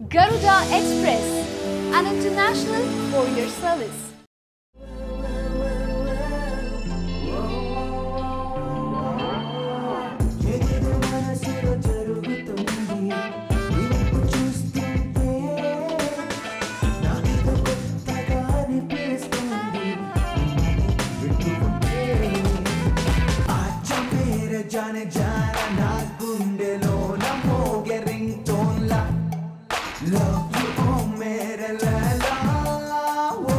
Garuda Express, an international courier service. जाने जाना ना गुंडे लो ना मोगे रिंगटोन ला love you oh मेरे लैला वो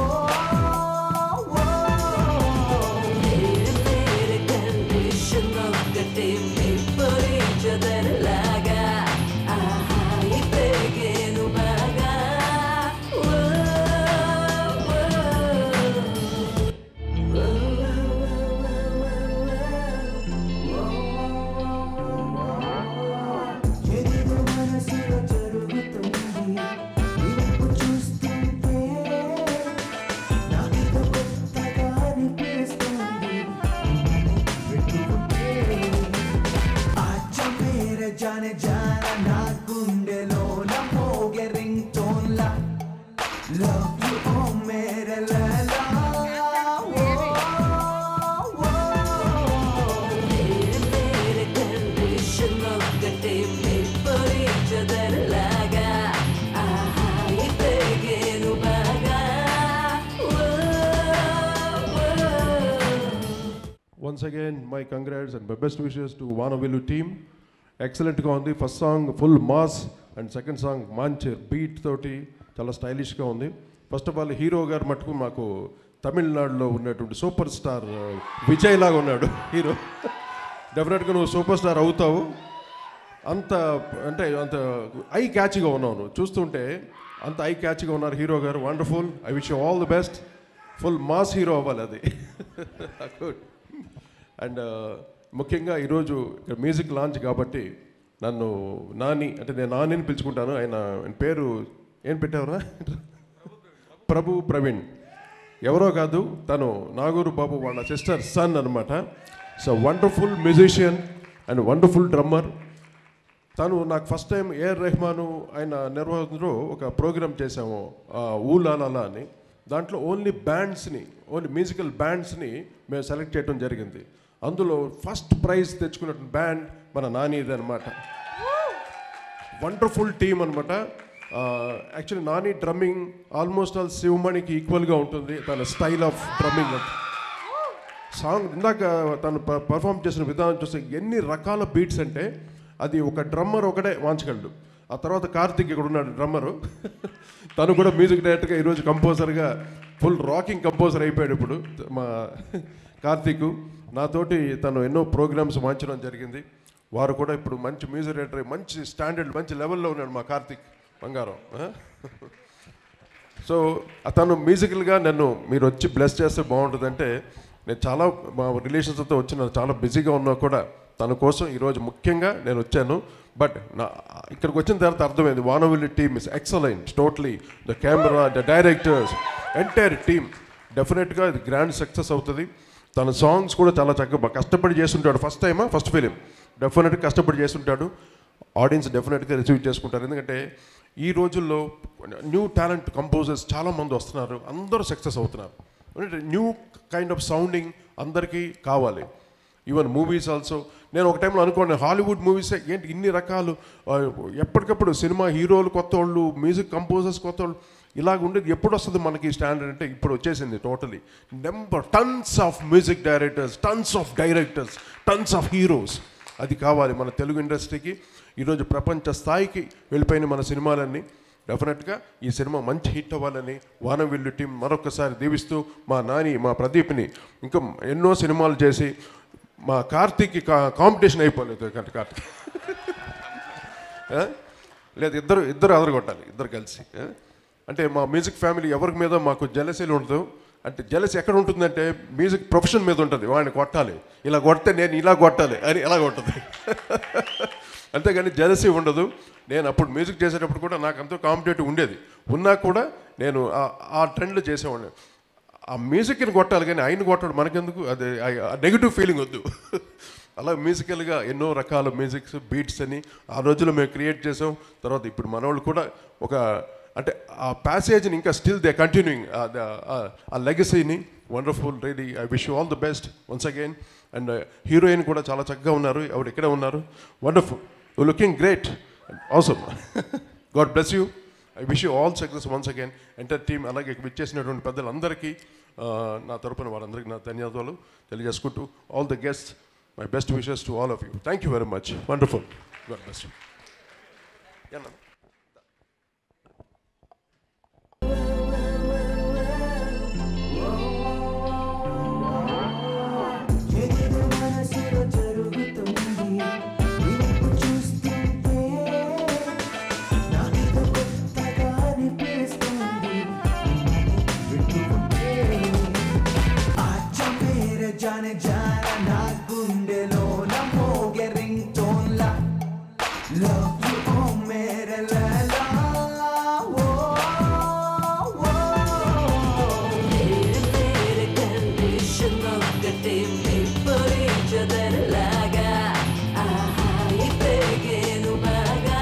मेरे condition of the day में पर each other लगा ये तेरे नु बगा जाने जाना ना गुंडे लो ना मोगे रिंगटोन ला love you oh मेरे लैला मेरे condition of the day में पर each other लगा ये तेरे नु बगा Once again, my congrats and my best wishes to Vanavilu team. Excellent గా ఉంది. First song full mass and second song మంచి బీట్ తోటి చాలా స్టైలిష్గా ఉంది. ఫస్ట్ ఆఫ్ ఆల్ హీరో గారు మటుకు మాకు తమిళనాడులో ఉన్నటువంటి సూపర్ స్టార్ విజయ్ లాగా ఉన్నాడు హీరో. డెఫినెట్గా నువ్వు సూపర్ స్టార్ అవుతావు. అంత అంటే అంత ఐ క్యాచ్గా ఉన్నావు చూస్తుంటే, అంత ఐ క్యాచ్గా ఉన్నారు హీరో గారు. Wonderful. I wish you all the best. Full mass hero అవ్వాలి అది. గుడ్. అండ్ ముఖ్యంగా ఈరోజు ఇక్కడ మ్యూజిక్ లాంచ్ కాబట్టి నన్ను నాని, అంటే నేను నానిని పిలుచుకుంటాను. ఆయన పేరు ఏం పెట్టావురా? ప్రభు ప్రవీణ్. ఎవరో కాదు, తను నాగూరు బాబు వాళ్ళ సిస్టర్ సన్ అనమాట. So wonderful musician and wonderful drummer. తను నాకు ఫస్ట్ టైం ఏఆర్ రెహమాను ఆయన నిర్వహణలో ఒక ప్రోగ్రామ్ చేసాము, ఊలాలా అని. దాంట్లో ఓన్లీ బ్యాండ్స్ని, ఓన్లీ మ్యూజికల్ బ్యాండ్స్ని మేము సెలెక్ట్ చేయడం జరిగింది. అందులో ఫస్ట్ ప్రైజ్ తెచ్చుకున్న బ్యాండ్ మన నానిది అనమాట. వండర్ఫుల్ టీమ్ అనమాట. Actually Nani drumming almost all శివమణికి ఈక్వల్గా ఉంటుంది తన స్టైల్ ఆఫ్ డ్రమ్మింగ్. సాంగ్ ఇందాక తను పర్ఫామ్ చేసిన విధానం చూస్తే ఎన్ని రకాల బీట్స్ అంటే అది ఒక డ్రమ్మర్ ఒకటే వాంచగలడు. ఆ తర్వాత కార్తిక్ ఇక్కడ ఉన్నాడు డ్రమ్మరు. తను కూడా మ్యూజిక్ డైరెక్టర్గా ఈరోజు కంపోజర్గా ఫుల్ రాకింగ్ కంపోజర్ అయిపోయాడు ఇప్పుడు మా కార్తిక్. నాతోటి తను ఎన్నో ప్రోగ్రామ్స్ వాంచడం జరిగింది. వారు కూడా ఇప్పుడు మంచి మ్యూజిక్ డైరెక్టర్, మంచి స్టాండర్డ్, మంచి లెవెల్లో ఉన్నాడు మా కార్తిక్ బంగారం. సో తను మ్యూజికల్గా నన్ను మీరు వచ్చి బ్లెస్ చేస్తే బాగుంటుందంటే, నేను చాలా మా రిలేషన్స్తో వచ్చిన చాలా బిజీగా ఉన్నా కూడా తన కోసం ఈరోజు ముఖ్యంగా నేను వచ్చాను. బట్ ఇక్కడికి వచ్చిన తర్వాత అర్థమైంది Vanavilli team is excellent totally. The camera, the directors, entire team. డెఫినెట్గా ఇది గ్రాండ్ సక్సెస్ అవుతుంది. తన సాంగ్స్ కూడా చాలా చక్కగా కష్టపడి చేస్తుంటాడు. ఫస్ట్ టైమా ఫస్ట్ ఫిలిం, డెఫినెట్గా కష్టపడి చేస్తుంటాడు. ఆడియన్స్ డెఫినెట్గా రిసీవ్ చేసుకుంటారు. ఎందుకంటే ఈ రోజుల్లో న్యూ టాలెంట్ కంపోజర్స్ చాలామంది వస్తున్నారు, అందరూ సక్సెస్ అవుతున్నారు. న్యూ కైండ్ ఆఫ్ సౌండింగ్ అందరికీ కావాలి. Even movies also. నేను ఒక టైంలో అనుకోండి హాలీవుడ్ మూవీసే ఏంటి ఇన్ని రకాలు, ఎప్పటికప్పుడు సినిమా హీరోలు కొత్త వాళ్ళు, మ్యూజిక్ కంపోజర్స్ కొత్త వాళ్ళు, ఇలాగ ఉండేది. ఎప్పుడు వస్తుంది మనకి స్టాండర్డ్ అంటే ఇప్పుడు వచ్చేసింది totally. Tons of music directors, tons of directors, tons of heroes. అది కావాలి మన తెలుగు ఇండస్ట్రీకి. ఈరోజు ప్రపంచ స్థాయికి వెళ్ళిపోయిన మన సినిమాలన్నీ. డెఫినెట్గా ఈ సినిమా మంచి హిట్ అవ్వాలని వానవిల్లు టీం మరొకసారి దీవిస్తూ, మా నాని, మా ప్రదీప్ని ఇంకా ఎన్నో సినిమాలు చేసి, మా కార్తీక్కి కాంపిటీషన్ అయిపోలేదు. కార్తీక్ లేదు, ఇద్దరు అదరగొట్టాలి, ఇద్దరు కలిసి. అంటే మా మ్యూజిక్ ఫ్యామిలీ ఎవరి మీద మాకు జెలసీలు ఉండదు. అంటే జెలసీ ఎక్కడ ఉంటుందంటే మ్యూజిక్ ప్రొఫెషన్ మీద ఉంటుంది. వాడిని కొట్టాలి, ఇలా కొడితే నేను ఇలా కొట్టాలి అని ఎలా కొట్టదు. అంతేగాని జెలసీ ఉండదు. నేను అప్పుడు మ్యూజిక్ చేసేటప్పుడు కూడా నాకు అంత కాంపిటేటివ్ ఉండేది. ఉన్నా కూడా నేను ఆ ట్రెండ్లో చేసేవాడిని. ఆ మ్యూజిక్ని కొట్టాలి కానీ ఆయన కొట్టాడు మనకెందుకు, అది నెగిటివ్ ఫీలింగ్ వద్దు. అలా మ్యూజికల్గా ఎన్నో రకాల మ్యూజిక్స్ బీట్స్ అని ఆ రోజుల్లో మేము క్రియేట్ చేసాం. తర్వాత ఇప్పుడు మనోళ్ళు కూడా ఒక అంటే ఆ ప్యాసేజ్ని ఇంకా స్టిల్ దే కంటిన్యూయింగ్ ఆ లెగసీని. Wonderful, really I wish you all the best once again. And heroine కూడా చాలా చక్కగా ఉన్నారు, ఆవిడ ఇక్కడే ఉన్నారు. Wonderful, you looking great, awesome. God bless you. I wish you all success once again. Entire team అలాగే విచ్చేసినటువంటి పెద్దలందరికీ నా తరపున వారందరికీ నా ధన్యవాదాలు తెలియజేసుకుంటూ, all the guests, my best wishes to all of you. Thank you very much. Wonderful, god bless you. जाने जाना ना गुंडेलो ना मोगे रिंगटोन ला love you oh मेरे लैला वो तेरे कंडीशन of the team पर each other लगा ये पेगेनु बागा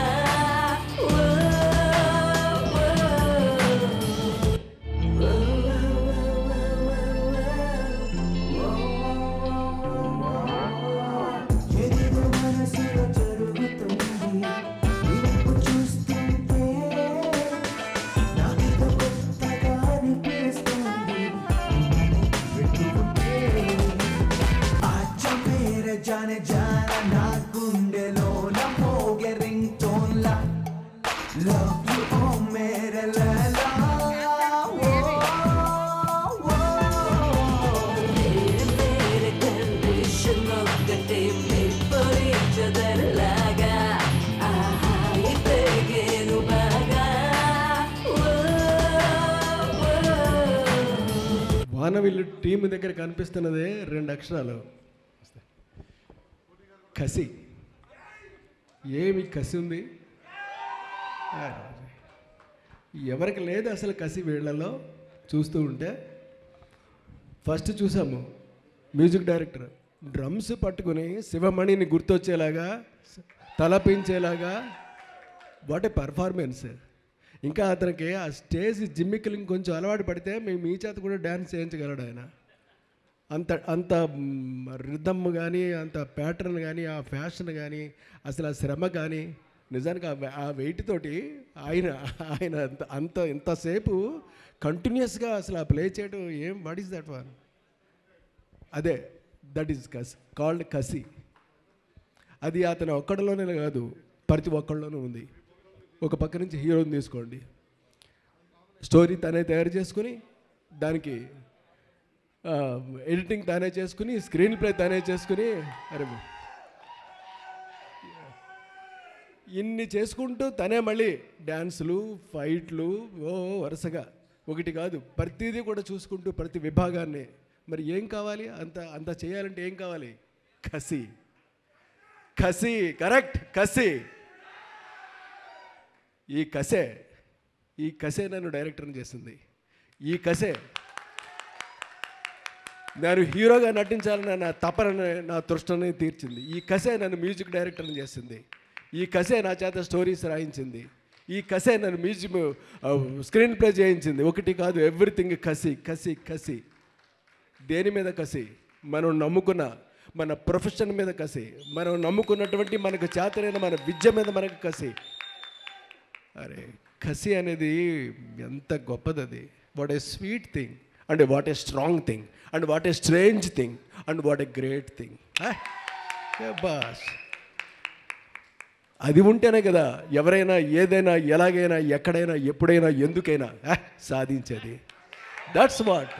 जाने जाना ना गुंडेलो ना मोगे रिंगटोन ला love you oh मेरे लैला तेरे कंडीशन of the team पर each other लगा ये पेगेनु बागा వానవిల్లు టీం దగ్గర కనిపిస్తున్నదే 2 అక్షరాలు, కసి. ఏమి కసి ఉంది, ఎవరికి లేదు అసలు కసి వీళ్ళలో. చూస్తూ ఉంటే ఫస్ట్ చూసాము మ్యూజిక్ డైరెక్టర్ డ్రమ్స్ పట్టుకుని శివమణిని గుర్తొచ్చేలాగా తలపించేలాగా, వాట్ ఏ పర్ఫార్మెన్స్. ఇంకా అతనికి ఆ స్టేజ్ జిమ్మికలు ఇంకొంచెం అలవాటు పడితే మేము ఈ చేత కూడా డ్యాన్స్ చేయించగలడు ఆయన. అంత రిథమ్ కానీ, అంత ప్యాటర్న్ కానీ, ఆ ఫ్యాషన్ కానీ, అసలు ఆ శ్రమ కానీ, నిజానికి ఆ వెయిట్ తోటి ఆయన ఇంతసేపు కంటిన్యూస్గా అసలు ఆ ప్లే చేయడం ఏం, వాట్ ఈస్ దట్ వన్? అదే దట్ ఈస్ కసి, కాల్డ్ కసి. అది అతను ఒక్కడిలోనే కాదు, ప్రతి ఒక్కళ్ళలోనూ ఉంది. ఒక పక్క నుంచి హీరోని తీసుకోండి, స్టోరీ తనే తయారు చేసుకుని, దానికి ఎడిటింగ్ తానే చేసుకుని, స్క్రీన్ ప్లే తానే చేసుకుని, అరే ఇన్ని చేసుకుంటూ తనే మళ్ళీ డ్యాన్సులు, ఫైట్లు, వరుసగా ఒకటి కాదు ప్రతిదీ కూడా చూసుకుంటూ ప్రతి విభాగాన్ని. మరి ఏం కావాలి? అంత చేయాలంటే ఏం కావాలి? కసి. కసి, కరెక్ట్, కసి. ఈ కసే నన్ను డైరెక్టర్ని చేసింది. ఈ కసే నేను హీరోగా నటించాలని నా తపన, నా తృష్ణని తీర్చింది. ఈ కసే నన్ను మ్యూజిక్ డైరెక్టర్ని చేసింది. ఈ కసే నా చేత స్టోరీస్ రాయించింది. ఈ కసే నన్ను మ్యూజిక్ స్క్రీన్ ప్లే చేయించింది. ఒకటి కాదు, ఎవ్రీథింగ్ కసి కసి కసి. దేని మీద కసి? మనం నమ్ముకున్న మన ప్రొఫెషన్ మీద కసి, మనం నమ్ముకున్నటువంటి మనకు చేతనైన మన విద్య మీద మనకు కసి. అరే కసి అనేది ఎంత గొప్పది అది. What a sweet thing and what a strong thing and what a strange thing and what a great thing. Boss, అది ఉంటేనే కదా ఎవరైనా ఏదైనా ఎలాగైనా ఎక్కడైనా ఎప్పుడైనా ఎందుకైనా సాధించేది. That's what.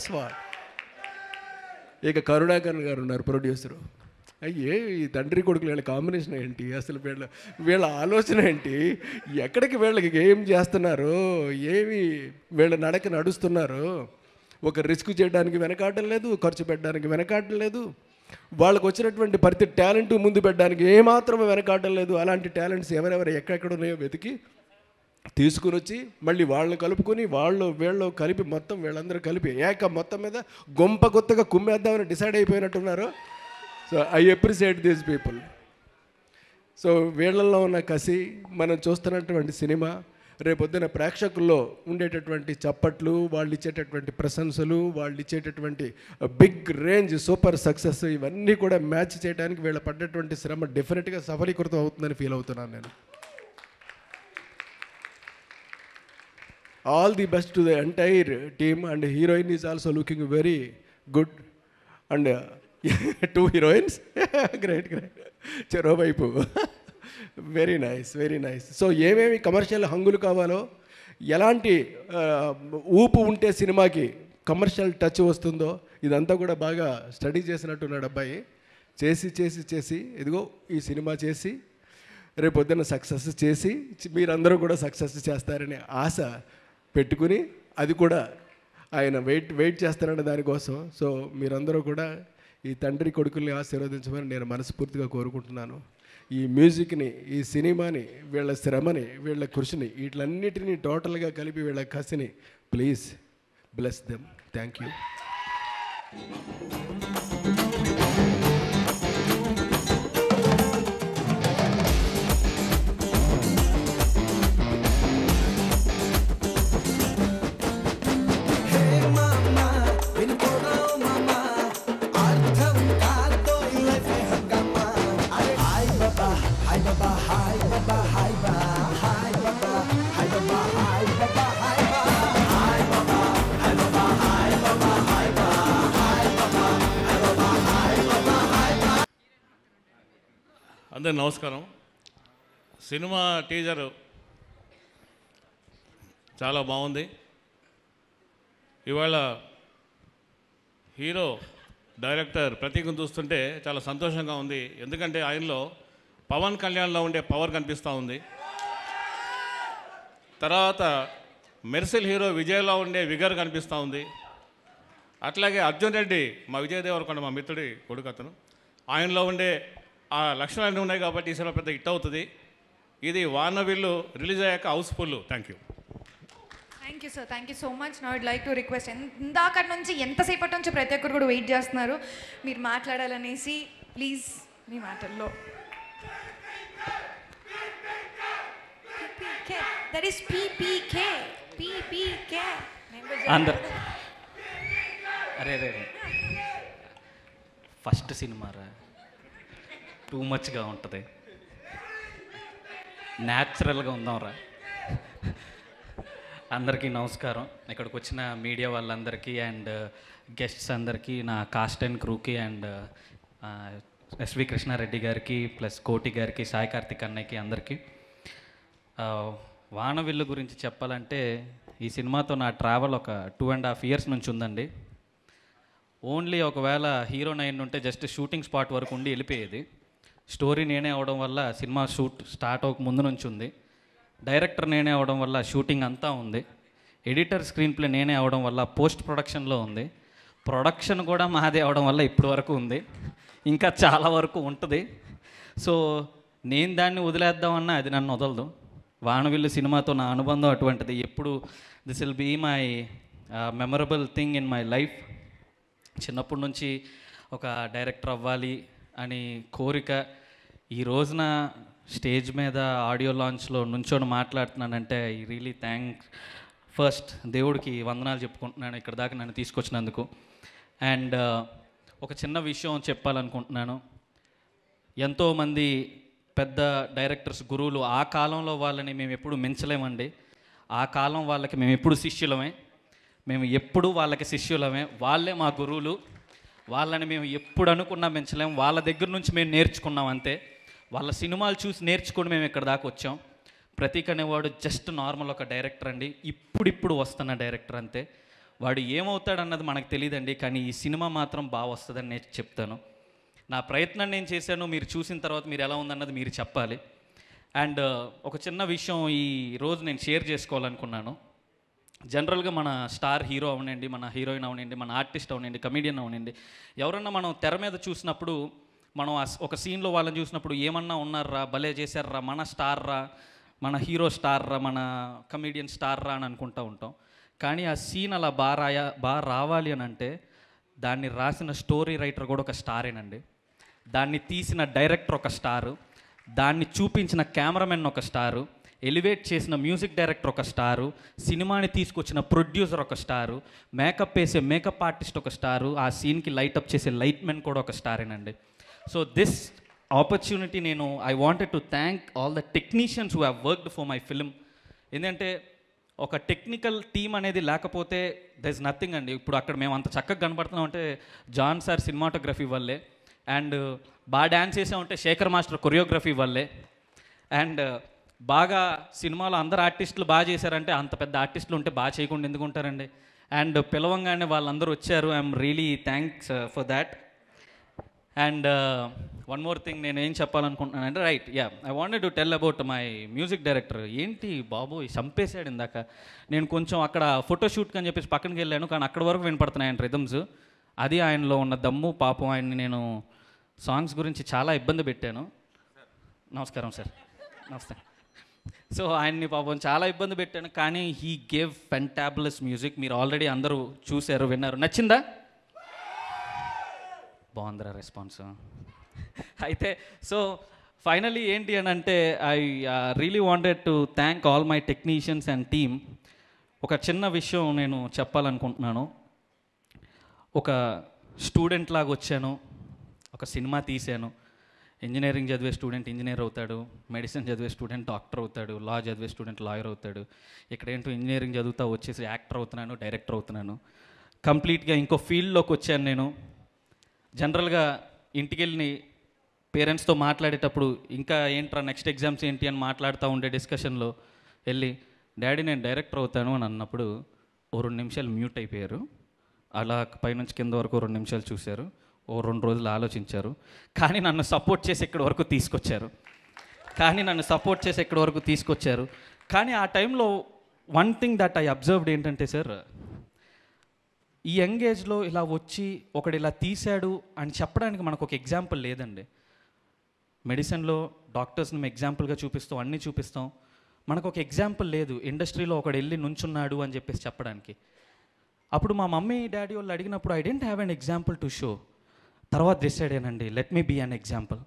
ఇక కరుణాకర్ గారు ఉన్నారు, ప్రొడ్యూసరు. అయ్యే ఈ తండ్రి కొడుకులు వీళ్ళ కాంబినేషన్ ఏంటి, అసలు వీళ్ళ ఆలోచన ఏంటి, ఎక్కడికి వీళ్ళకి ఏం చేస్తున్నారు, ఏమి వీళ్ళ నడక నడుస్తున్నారు. ఒక రిస్క్ చేయడానికి వెనకాడడం లేదు, ఖర్చు పెట్టడానికి వెనకాడడం లేదు, వాళ్ళకు వచ్చినటువంటి ప్రతి టాలెంట్ ముందు పెట్టడానికి ఏమాత్రం వెనకాడడం లేదు. అలాంటి టాలెంట్స్ ఎవరెవరు ఎక్కడెక్కడ ఉన్నాయో వెతికి తీసుకుని వచ్చి మళ్ళీ వాళ్ళు కలుపుకొని వీళ్ళు కలిపి మొత్తం వీళ్ళందరూ కలిపి మొత్తం మీద గొంప కొత్తగా కుమ్మేద్దామని డిసైడ్ అయిపోయినట్టున్నారు. So I appreciate these people. So వీళ్ళల్లో ఉన్న కసి, మనం చూస్తున్నటువంటి సినిమా, రేపొద్దున ప్రేక్షకుల్లో ఉండేటటువంటి చప్పట్లు, వాళ్ళు ఇచ్చేటటువంటి ప్రశంసలు, వాళ్ళు ఇచ్చేటటువంటి బిగ్ రేంజ్ సూపర్ సక్సెస్, ఇవన్నీ కూడా మ్యాచ్ చేయడానికి వీళ్ళ పడ్డటువంటి శ్రమ డెఫినెట్గా సఫలీకృతం అవుతుందని ఫీల్ అవుతున్నాను నేను. All the best to the entire team, and heroine is also looking very good, and 2 heroines great great చెరో వైపు. Very nice, very nice. So ఏమేమి కమర్షియల్ హంగులు కావాలో, ఎలాంటి ఊపు ఉంటే సినిమాకి కమర్షియల్ టచ్ వస్తుందో, ఇదంతా కూడా బాగా స్టడీ చేసినట్టున్నాడు అబ్బాయి. చేసి చేసి చేసి ఇదిగో ఈ సినిమా చేసి రేపొద్దున సక్సెస్ చేసి మీరందరూ కూడా సక్సెస్ చేస్తారనే ఆశ పెట్టుకుని, అది కూడా ఆయన వెయిట్ చేస్తారనే దానికోసం. సో మీరందరూ కూడా ఈ తండ్రి కొడుకుల్ని ఆశీర్వదించమని నేను మనస్ఫూర్తిగా కోరుకుంటున్నాను. ఈ మ్యూజిక్ని, ఈ సినిమాని, వీళ్ళ శ్రమని, వీళ్ళ కృషిని, వీటిలన్నిటినీ టోటల్గా కలిపి వీళ్ళ కసిని please bless them. Thank you. అందరికి నమస్కారం. సినిమా టీజర్ చాలా బాగుంది. ఇవాళ హీరో డైరెక్టర్ ప్రతీక్ను చూస్తుంటే చాలా సంతోషంగా ఉంది. ఎందుకంటే ఆయనలో పవన్ కళ్యాణ్లో ఉండే పవర్ కనిపిస్తూ ఉంది. తర్వాత మెర్సిల్ హీరో విజయ్లో ఉండే విగర్ కనిపిస్తూ ఉంది. అట్లాగే అర్జున్ రెడ్డి, మా విజయ్ దేవరకొండ మా మిత్రుడి కొడుకు అతను, ఆయనలో ఉండే ఆ లక్షణాలన్నీ ఉన్నాయి కాబట్టి ఈ సినిమా పెద్ద హిట్ అవుతుంది. ఇది వానవిల్లు రిలీజ్ అయ్యాక house full. Thank you. Thank you sir, thank you so much. నా వుడ్ లైక్ టు రిక్వెస్ట్, ఇందాకటి నుంచి ఎంతసేపటి నుంచి ప్రతి ఒక్కరు కూడా వెయిట్ చేస్తున్నారు మీరు మాట్లాడాలనేసి. ప్లీజ్ మీ మాటల్లో. That is PPK. పీపీకే అందరు అరే రే ఫస్ట్ సినిమారా, టూ మచ్గా ఉంటుంది, న్యాచురల్గా ఉందాంరా. అందరికీ నమస్కారం. ఇక్కడికి వచ్చిన మీడియా వాళ్ళందరికీ అండ్ గెస్ట్స్ అందరికీ, నా కాస్ట్ అండ్ క్రూకి అండ్ ఎస్వి కృష్ణారెడ్డి గారికి ప్లస్ కోటి గారికి, సాయి కార్తిక్ అన్నయ్యకి అందరికీ. వానవిల్లు గురించి చెప్పాలంటే ఈ సినిమాతో నా ట్రావెల్ ఒక 2.5 years నుంచి ఉందండి. ఓన్లీ ఒకవేళ హీరో నైన్ ఉంటే జస్ట్ షూటింగ్ స్పాట్ వరకు ఉండి వెళ్ళిపోయేది. స్టోరీ నేనే అవడం వల్ల సినిమా షూట్ స్టార్ట్ అవ్వక ముందు నుంచి ఉంది. డైరెక్టర్ నేనే అవడం వల్ల షూటింగ్ అంతా ఉంది. ఎడిటర్ స్క్రీన్ ప్లే నేనే అవడం వల్ల పోస్ట్ ప్రొడక్షన్లో ఉంది. ప్రొడక్షన్ కూడా మాదే అవడం వల్ల ఇప్పటి వరకు ఉంది, ఇంకా చాలా వరకు ఉంటుంది. సో నేను దాన్ని వదిలేద్దామన్నా అది నన్ను వదలదు. వానవిల్లు సినిమాతో నా అనుబంధం అటువంటిది. ఎప్పుడు this will be my memorable thing in my life. చిన్నప్పటి నుంచి ఒక డైరెక్టర్ అవ్వాలి అని కోరిక. ఈ రోజున స్టేజ్ మీద ఆడియో లాంచ్లో నుంచొని మాట్లాడుతున్నానంటే ఐ రియలీ థ్యాంక్స్ ఫస్ట్ దేవుడికి వందనాలు చెప్పుకుంటున్నాను ఇక్కడ దాకా నన్ను తీసుకొచ్చినందుకు. అండ్ ఒక చిన్న విషయం చెప్పాలనుకుంటున్నాను. ఎంతోమంది పెద్ద డైరెక్టర్స్, గురువులు, ఆ కాలంలో వాళ్ళని మేము ఎప్పుడు మించలేమండి. ఆ కాలం వాళ్ళకి మేము ఎప్పుడు శిష్యులమే, మేము ఎప్పుడు వాళ్ళకి శిష్యులమే. వాళ్ళే మా గురువులు. వాళ్ళని మేము ఎప్పుడు అనుకున్నా మించలేము. వాళ్ళ దగ్గర నుంచి మేము నేర్చుకున్నాం అంతే. వాళ్ళ సినిమాలు చూసి నేర్చుకుని మేము ఇక్కడ దాకా వచ్చాం. ప్రతీక్ అనేవాడు జస్ట్ నార్మల్ ఒక డైరెక్టర్ అండి, ఇప్పుడిప్పుడు వస్తున్న డైరెక్టర్ అంతే. వాడు ఏమవుతాడన్నది మనకు తెలియదండి, కానీ ఈ సినిమా మాత్రం బాగా వస్తుందని నేను చెప్తాను. నా ప్రయత్నం నేను చేశాను, మీరు చూసిన తర్వాత మీరు ఎలా ఉందన్నది మీరు చెప్పాలి. అండ్ ఒక చిన్న విషయం ఈ రోజు నేను షేర్ చేసుకోవాలనుకున్నాను. జనరల్గా మన స్టార్ హీరో అవనండి, మన హీరోయిన్ అవనండి, మన ఆర్టిస్ట్ అవనండి, కమీడియన్ అవనండి, ఎవరన్నా మనం తెర మీద చూసినప్పుడు, మనం ఒక సీన్లో వాళ్ళని చూసినప్పుడు ఏమన్నా ఉన్నారా, భలే చేశారా, మన స్టార్ రా, మన హీరో స్టార్ రా, మన కమీడియన్ స్టార్ రా అని అనుకుంటూ ఉంటాం. కానీ ఆ సీన్ అలా బాగా రావాలి అని అంటే దాన్ని రాసిన స్టోరీ రైటర్ కూడా ఒక స్టారేనండి. దాన్ని తీసిన డైరెక్టర్ ఒక స్టారు, దాన్ని చూపించిన కెమెరామెన్ ఒక స్టారు, ఎలివేట్ చేసిన మ్యూజిక్ డైరెక్టర్ ఒక స్టారు, సినిమాని తీసుకొచ్చిన ప్రొడ్యూసర్ ఒక స్టారు, మేకప్ వేసే మేకప్ ఆర్టిస్ట్ ఒక స్టారు, ఆ సీన్కి లైటప్ చేసే లైట్ మెన్ కూడా ఒక స్టారేనండి. సో దిస్ ఆపర్చునిటీ నేను I wanted to thank all the technicians who have worked for my film. ఎందుకంటే ఒక టెక్నికల్ టీమ్ అనేది లేకపోతే దర్ ఇస్ నథింగ్ అండి. ఇప్పుడు అక్కడ మేము అంత చక్కగా కనబడుతున్నాం అంటే జాన్ సార్ సినిమాటోగ్రఫీ వల్లే, అండ్ బాగా డ్యాన్స్ చేసామంటే శేఖర్ మాస్టర్ కొరియోగ్రఫీ వల్లే, అండ్ బాగా సినిమాలో అందరు ఆర్టిస్టులు బాగా చేశారంటే అంత పెద్ద ఆర్టిస్టులు ఉంటే బాగా చేయకుండా ఎందుకు ఉంటారండి. అండ్ పిలవంగానే వాళ్ళందరూ వచ్చారు. I'm really thanks for that. And one more thing నేను ఏం చెప్పాలనుకుంటున్నానంటే right I wanted to tell about my music director. ఏంటి బాబు చంపేశాడు ఇందాక. నేను కొంచెం అక్కడ ఫోటోషూట్కి అని చెప్పేసి పక్కనకి వెళ్ళాను, కానీ అక్కడ వరకు వినపడుతున్నాయి ఆయన రిథమ్స్. అది ఆయనలో ఉన్న దమ్ము. పాపం ఆయన్ని నేను సాంగ్స్ గురించి చాలా ఇబ్బంది పెట్టాను. నమస్కారం సార్. నమస్తే. సో ఆయన్ని పాపం చాలా ఇబ్బంది పెట్టాను, కానీ హీ గేవ్ ఫెంటాబులస్ మ్యూజిక్. మీరు ఆల్రెడీ అందరూ చూశారు, విన్నారు. నచ్చిందా? బాగుందిరా రెస్పాన్స్. అయితే సో ఫైనలీ ఏంటి అని అంటే I really wanted to thank all my technicians and team. ఒక చిన్న విషయం నేను చెప్పాలనుకుంటున్నాను. ఒక స్టూడెంట్ లాగా వచ్చాను, ఒక సినిమా తీశాను. ఇంజనీరింగ్ చదివే స్టూడెంట్ ఇంజనీర్ అవుతాడు, మెడిసిన్ చదివే స్టూడెంట్ డాక్టర్ అవుతాడు, లా చదివే స్టూడెంట్ లాయర్ అవుతాడు. ఇక్కడ ఏంటో ఇంజనీరింగ్ చదువుతా వచ్చేసి యాక్టర్ అవుతున్నాను, డైరెక్టర్ అవుతున్నాను. కంప్లీట్గా ఇంకో ఫీల్డ్లోకి వచ్చాను నేను. జనరల్గా ఇంటికి వెళ్ళి పేరెంట్స్తో మాట్లాడేటప్పుడు ఇంకా ఏంట్రా నెక్స్ట్ ఎగ్జామ్స్ ఏంటి అని మాట్లాడుతూ ఉండే డిస్కషన్లో వెళ్ళి డాడీ నేను డైరెక్టర్ అవుతాను అని అన్నప్పుడు ఓ 2 నిమిషాలు మ్యూట్ అయిపోయారు. అలా పైనుంచి కింద వరకు 2 నిమిషాలు చూశారు, ఓ 2 రోజులు ఆలోచించారు. కానీ నన్ను సపోర్ట్ చేసి ఇక్కడి వరకు తీసుకొచ్చారు. కానీ ఆ టైంలో one thing that I observed ఏంటంటే సార్, ఈ యంగ్ ఏజ్లో ఇలా వచ్చి ఒకడు ఇలా తీశాడు అని చెప్పడానికి మనకు ఒక ఎగ్జాంపుల్ లేదండి. మెడిసిన్లో డాక్టర్స్ని మేము ఎగ్జాంపుల్గా చూపిస్తాం, అన్నీ చూపిస్తాం. మనకు ఒక ఎగ్జాంపుల్ లేదు ఇండస్ట్రీలో ఒకడు వెళ్ళి నుంచున్నాడు అని చెప్పేసి చెప్పడానికి. అప్పుడు మా మమ్మీ డాడీ వాళ్ళు అడిగినప్పుడు I didn't have an example to show. తర్వాత డిసైడ్ అయ్యానండి, let me be an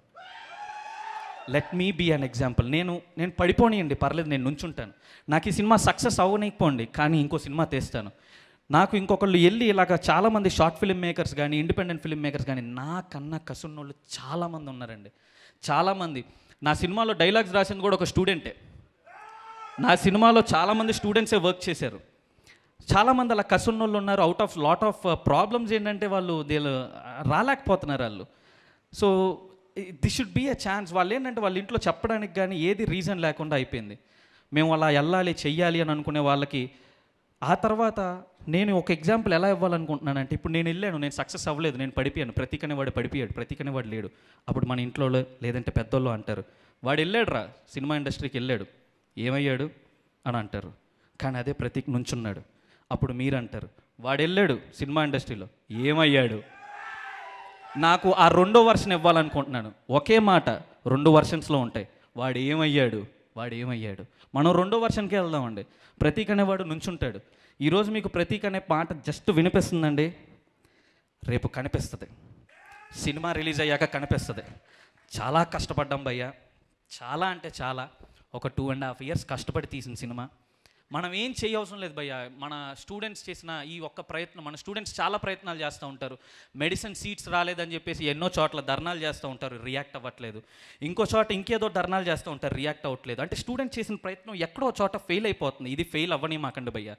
example. నేను పడిపోనియండి పర్లేదు, నేను నుంచుంటాను. నాకు ఈ సినిమా సక్సెస్ అవ్వనీకపోండి, కానీ ఇంకో సినిమా తీస్తాను. నాకు ఇంకొకళ్ళు వెళ్ళి ఇలాగ చాలామంది షార్ట్ ఫిల్మ్ మేకర్స్ కానీ ఇండిపెండెంట్ ఫిల్మ్ మేకర్స్ కానీ నాకన్నా కసున్నోళ్ళు చాలామంది ఉన్నారండి. చాలామంది నా సినిమాలో డైలాగ్స్ రాసింది కూడా ఒక స్టూడెంటే. నా సినిమాలో చాలామంది స్టూడెంట్సే వర్క్ చేశారు. చాలామంది అలా కసున్నోళ్ళు ఉన్నారు. Out of lot of problems ఏంటంటే వాళ్ళు రాలేకపోతున్నారు వాళ్ళు. So this should be a chance. వాళ్ళు ఏంటంటే వాళ్ళ ఇంట్లో చెప్పడానికి కానీ ఏది రీజన్ లేకుండా అయిపోయింది. మేము అలా వెళ్ళాలి చెయ్యాలి అని అనుకునే వాళ్ళకి ఆ తర్వాత నేను ఒక ఎగ్జాంపుల్ ఎలా ఇవ్వాలనుకుంటున్నానంటే, ఇప్పుడు నేను వెళ్ళాను, నేను సక్సెస్ అవ్వలేదు, నేను పడిపోయాను, ప్రతీక్ అనేవాడు పడిపోయాడు, ప్రతీక్ అనేవాడు లేడు. అప్పుడు మన ఇంట్లో లేదంటే పెద్దోళ్ళు అంటారు, వాడు వెళ్ళాడు రా సినిమా ఇండస్ట్రీకి వెళ్ళాడు, ఏమయ్యాడు అని అంటారు. కానీ అదే ప్రతీక్ నుంచున్నాడు. అప్పుడు మీరు అంటారు, వాడు వెళ్ళాడు సినిమా ఇండస్ట్రీలో, ఏమయ్యాడు. నాకు ఆ 2వ వర్షన్ ఇవ్వాలనుకుంటున్నాను. ఒకే మాట 2 వర్షన్స్లో ఉంటాయి. వాడు ఏమయ్యాడు. మనం 2వ వర్షన్కే వెళ్దామండి. ప్రతీక్ అనేవాడు నుంచుంటాడు. ఈరోజు మీకు ప్రతీక్ అనే పాట జస్ట్ వినిపిస్తుందండి, రేపు కనిపిస్తుంది, సినిమా రిలీజ్ అయ్యాక కనిపిస్తుంది. చాలా కష్టపడ్డాం భయ్యా, చాలా అంటే చాలా. ఒక 2.5 years కష్టపడి తీసిన సినిమా. మనం ఏం చేయవసరం లేదు భయ్యా. మన స్టూడెంట్స్ చేసిన ఈ ఒక్క ప్రయత్నం, మన స్టూడెంట్స్ చాలా ప్రయత్నాలు చేస్తూ ఉంటారు. మెడిసిన్ సీట్స్ రాలేదని చెప్పేసి ఎన్నో చోట్ల ధర్నాలు చేస్తూ ఉంటారు, రియాక్ట్ అవ్వట్లేదు. ఇంకో చోట ఇంకేదో ధర్నాలు చేస్తూ ఉంటారు, రియాక్ట్ అవ్వట్లేదు. అంటే స్టూడెంట్ చేసిన ప్రయత్నం ఎక్కడో చోట ఫెయిల్ అయిపోతుంది. ఇది ఫెయిల్ అవ్వని మాకండి భయ్యా,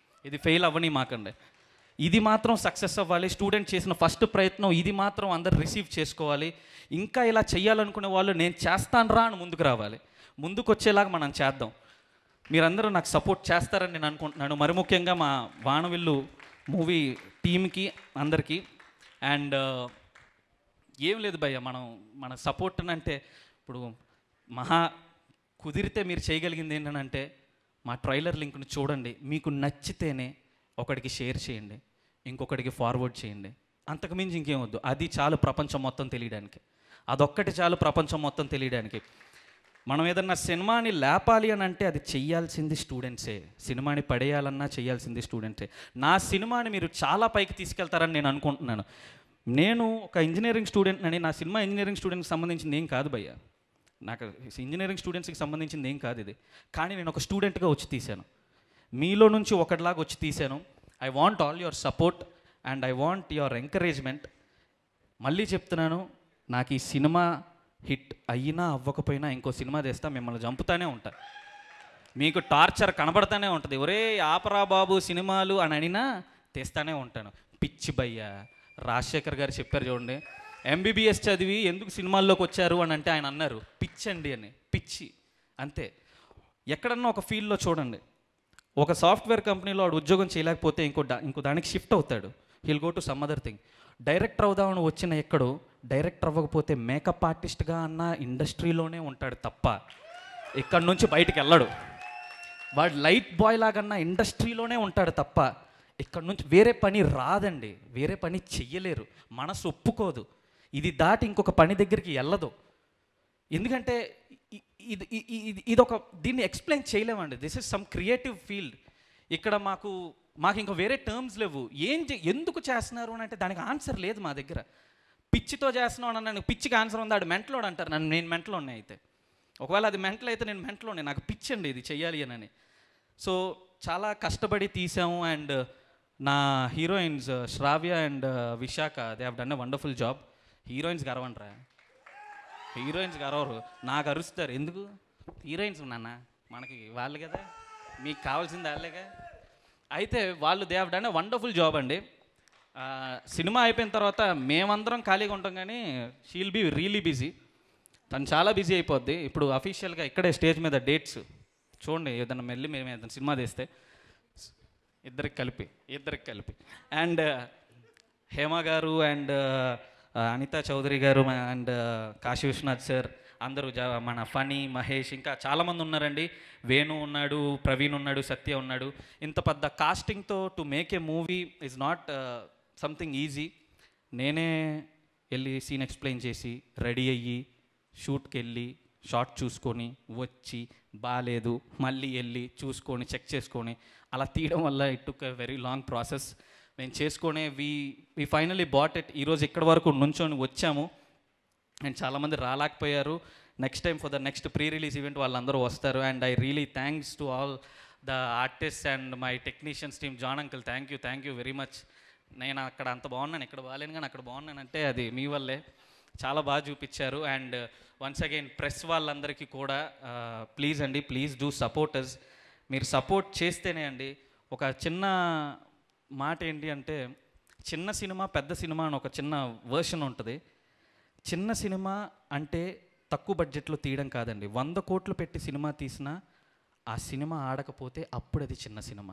ఇది మాత్రం సక్సెస్ అవ్వాలి. స్టూడెంట్ చేసిన ఫస్ట్ ప్రయత్నం ఇది మాత్రం అందరు రిసీవ్ చేసుకోవాలి. ఇంకా ఇలా చేయాలనుకునే వాళ్ళు నేను చేస్తాను రా అని ముందుకు రావాలి. ముందుకు వచ్చేలాగా మనం చేద్దాం. మీరందరూ నాకు సపోర్ట్ చేస్తారని నేను అనుకుంటున్నాను. మరి ముఖ్యంగా మా వానవిల్లు మూవీ టీమ్కి అందరికీ. అండ్ ఏం లేదు భయ్య, మన సపోర్ట్ అంటే ఇప్పుడు కుదిరితే మీరు చేయగలిగింది ఏంటంటే మా ట్రైలర్ లింక్ని చూడండి, మీకు నచ్చితేనే ఒకడికి షేర్ చేయండి, ఇంకొకటికి ఫార్వర్డ్ చేయండి. అంతకుమించి ఇంకేం వద్దు. అది చాలు ప్రపంచం మొత్తం తెలియడానికి. అదొక్కటి చాలు ప్రపంచం మొత్తం తెలియడానికి. మనం ఏదన్నా సినిమాని లేపాలి అని అంటే అది చెయ్యాల్సింది స్టూడెంట్సే. సినిమాని పడేయాలన్నా చేయాల్సింది స్టూడెంట్సే. నా సినిమాని మీరు చాలా పైకి తీసుకెళ్తారని నేను అనుకుంటున్నాను. నేను ఒక ఇంజనీరింగ్ స్టూడెంట్ అని, నా సినిమా ఇంజనీరింగ్ స్టూడెంట్కి సంబంధించింది ఏం కాదు భయ్య, నాకు ఇంజనీరింగ్ స్టూడెంట్స్కి సంబంధించింది ఏం కాదు ఇది. కానీ నేను ఒక స్టూడెంట్గా వచ్చి తీశాను, మీలో నుంచి ఒకటిలాగా వచ్చి తీశాను. I want all your support and I want your encouragement. మళ్ళీ చెప్తున్నాను, నాకు ఈ సినిమా హిట్ అయినా అవ్వకపోయినా ఇంకో సినిమా తెస్తా, మిమ్మల్ని చంపుతానే ఉంటా, మీకు టార్చర్ కనబడతానే ఉంటుంది. ఒరే ఆపరా బాబు సినిమాలు అని అనినా తెస్తానే ఉంటాను. పిచ్చి భయ్య, రాజశేఖర్ గారు చెప్పారు చూడండి, ఎంబీబీఎస్ చదివి ఎందుకు సినిమాల్లోకి వచ్చారు అని అంటే ఆయన అన్నారు పిచ్చండి అని. పిచ్చి అంతే. ఎక్కడన్నా ఒక ఫీల్డ్లో చూడండి, ఒక సాఫ్ట్వేర్ కంపెనీలో వాడు ఉద్యోగం చేయలేకపోతే ఇంకో దానికి షిఫ్ట్ అవుతాడు, he'll go to some other thing. Director అవుదామని వచ్చిన ఎక్కడో డైరెక్టర్ అవ్వకపోతే మేకప్ ఆర్టిస్ట్గా అన్న ఇండస్ట్రీలోనే ఉంటాడు తప్ప ఇక్కడ నుంచి బయటికి వెళ్ళడు. వాడు లైట్ బాయ్ లాగన్నా ఇండస్ట్రీలోనే ఉంటాడు తప్ప ఇక్కడ నుంచి వేరే పని రాదండి, వేరే పని చెయ్యలేరు, మనసు ఒప్పుకోదు, ఇది దాటి ఇంకొక పని దగ్గరికి వెళ్ళదు. ఎందుకంటే ఇదొక దీన్ని ఎక్స్ప్లెయిన్ చేయలేమండి. This is some creative field. ఇక్కడ మాకు ఇంకా వేరే టర్మ్స్ లేవు. ఎందుకు చేస్తున్నారు అని అంటే దానికి ఆన్సర్ లేదు మా దగ్గర. పిచ్చితో చేస్తున్నావు అని నన్ను పిచ్చికి ఆన్సర్ ఉంది, ఆడు మెంటలోడు అంటారు నన్ను, నేను మెంటలో ఉన్నాయి అయితే. ఒకవేళ అది మెంటల్ అయితే నేను మెంటలో ఉన్నాయి, నాకు పిచ్చి అండి ఇది చెయ్యాలి అని. సో చాలా కష్టపడి తీసాము. అండ్ నా heroines Shravya and Visakha, they have done a wonderful job. Heroines గర్వంట్రా, హీరోయిన్స్ గర్వరు, నాకు అరుస్తారు. ఎందుకు హీరోయిన్స్ నాన్న, మనకి వాళ్ళు కదా, మీకు కావాల్సింది వాళ్ళేగా. అయితే వాళ్ళు they have done a wonderful job అండి. సినిమా అయిపోయిన తర్వాత మేమందరం ఖాళీగా ఉంటాం, కానీ షీల్ బీ రియలీ బిజీ. తను చాలా బిజీ అయిపోద్ది. ఇప్పుడు అఫీషియల్గా ఇక్కడే స్టేజ్ మీద డేట్స్ చూడండి, ఏదైనా మళ్ళీ మేము ఏదైనా సినిమా తీస్తే ఇద్దరికి కలిపి అండ్ హేమ గారు అండ్ అనితా చౌదరి గారు అండ్ కాశీ విశ్వనాథ్ సార్ అందరూ, మన ఫనీ మహేష్, ఇంకా చాలామంది ఉన్నారండి. వేణు ఉన్నాడు, ప్రవీణ్ ఉన్నాడు, సత్య ఉన్నాడు. ఇంత పెద్ద కాస్టింగ్తో to make a movie is not something easy. నేనే వెళ్ళి సీన్ ఎక్స్ప్లెయిన్ చేసి రెడీ అయ్యి షూట్కి వెళ్ళి షార్ట్ చూసుకొని వచ్చి బాగాలేదు మళ్ళీ వెళ్ళి చూసుకొని చెక్ చేసుకొని అలా తీయడం వల్ల it took a very long process. మేము చేసుకొని వి ఫైనలీ బాట్ ఇట్. ఈరోజు ఇక్కడ వరకు నుంచొని వచ్చాము అండ్ చాలామంది రాలేకపోయారు. Next time for the next pre release event వాళ్ళందరూ వస్తారు. And I really thanks to all the artist and my technicians team. John uncle thank you very much. నేను అక్కడ అంత బాగున్నాను, ఇక్కడ బాగాలేను, కానీ అక్కడ బాగున్నానంటే అది మీ వల్లే. చాలా బాగా చూపించారు. అండ్ వన్స్ అగైన్ ప్రెస్ వాళ్ళందరికీ కూడా ప్లీజ్ అండి, ప్లీజ్ డూ సపోర్టర్స్. మీరు సపోర్ట్ చేస్తేనే అండి. ఒక చిన్న మాట ఏంటి అంటే, చిన్న సినిమా పెద్ద సినిమా అని ఒక చిన్న వర్షన్ ఉంటుంది. చిన్న సినిమా అంటే తక్కువ బడ్జెట్లో తీయడం కాదండి. 100 కోట్లు పెట్టి సినిమా తీసినా ఆ సినిమా ఆడకపోతే అప్పుడు అది చిన్న సినిమా.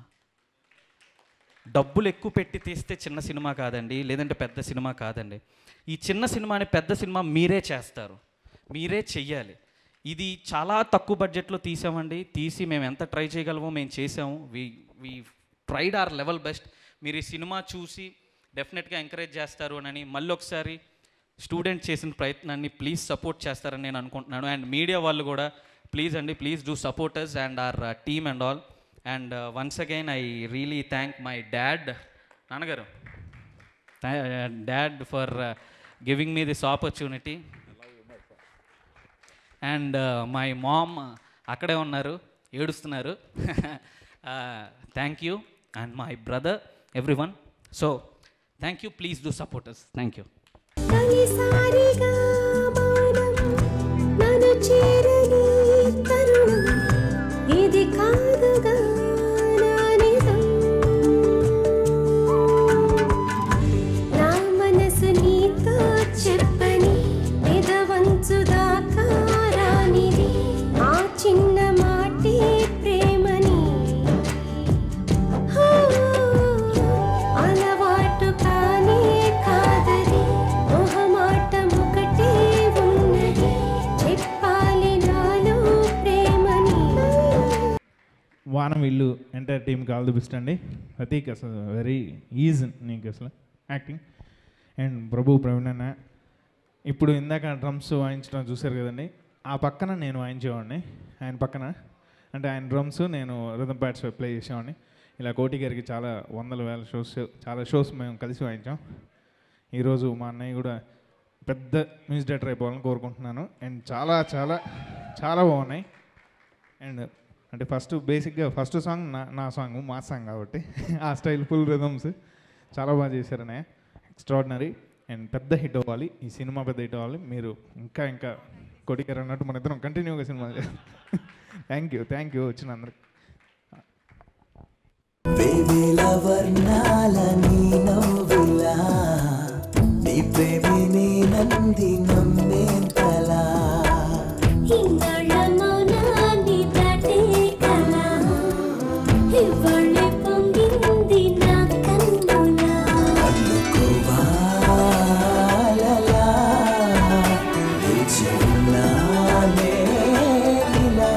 డబ్బులు ఎక్కువ పెట్టి తీస్తే చిన్న సినిమా కాదండి, లేదంటే పెద్ద సినిమా కాదండి. ఈ చిన్న సినిమాని పెద్ద సినిమా మీరే చేస్తారు, మీరే చెయ్యాలి. ఇది చాలా తక్కువ బడ్జెట్లో తీసామండి. తీసి మేము ఎంత ట్రై చేయగలమో మేము చేసాము. We tried our level best. మీరు ఈ సినిమా చూసి డెఫినెట్గా ఎంకరేజ్ చేస్తారు అని మళ్ళీ ఒకసారి స్టూడెంట్ చేసిన ప్రయత్నాన్ని ప్లీజ్ సపోర్ట్ చేస్తారని నేను అనుకుంటున్నాను. అండ్ మీడియా వాళ్ళు కూడా ప్లీజ్ అండి, please do supporters and our team and all. And once again I really thank my dad, నాన్నగారు, dad for giving me this opportunity. And my mom అక్కడే ఉన్నారు, ఏడుస్తున్నారు. Thank you. And my brother, everyone. So thank you, please do supporters. Thank you. ఇది కాదుగా నా మనసు నీతో చెప్పని ఎదవంచుదాకా రానిది ఆ చిన్న మాటే ప్రేమని. అలవాటు కానే కాదది, మొహమాటం ఒకటే ఉన్నది, చెప్పాలి నాలో ప్రేమని. వానం ఇల్లు ఎంటైర్ టీమ్కి ఆల్ ది బెస్ట్ అండి. ప్రతీక్ అసలు వెరీ ఈజీ నీకు అసలు యాక్టింగ్. అండ్ ప్రభు ప్రవీణ్ అన్న, ఇప్పుడు ఇందాక డ్రమ్స్ వాయించడం చూశారు కదండి, ఆ పక్కన నేను వాయించేవాడిని, ఆయన పక్కన. అంటే ఆయన డ్రమ్స్, నేను రిథమ్ ప్యాడ్స్ ప్లే చేసేవాడిని. ఇలా కోటి గారికి చాలా వందల వేల షోస్, చాలా షోస్ మేము కలిసి వాయించాం. ఈరోజు మా అన్నయ్య కూడా పెద్ద మ్యూజిక్ డైరెక్టర్ అయిపోవాలని కోరుకుంటున్నాను. అండ్ చాలా చాలా చాలా బాగున్నాయి. అండ్ అంటే బేసిక్గా ఫస్ట్ సాంగ్ నా సాంగ్ మా సాంగ్ కాబట్టి ఆ స్టైల్ ఫుల్ రిథమ్స్ చాలా బాగా చేశారు అన్నయ్య. ఎక్స్ట్రాడినరీ. అండ్ పెద్ద హిట్ అవ్వాలి, ఈ సినిమా పెద్ద హిట్ అవ్వాలి. మీరు ఇంకా కొడికారు అన్నట్టు మన ఇద్దరం కంటిన్యూగా సినిమా థ్యాంక్ యూ వచ్చిన అందరికి. వేవేల వర్ణాల నీ నవ్వులా నీ ప్రేమిని నంది నమ్మేంతలా ఇన్నాళ్ళ మౌనాన్ని దాటే కళ ఇవాళ పొంగింది నా కన్నులా అల్లుకోవాలలా నిజంలానే ఇలా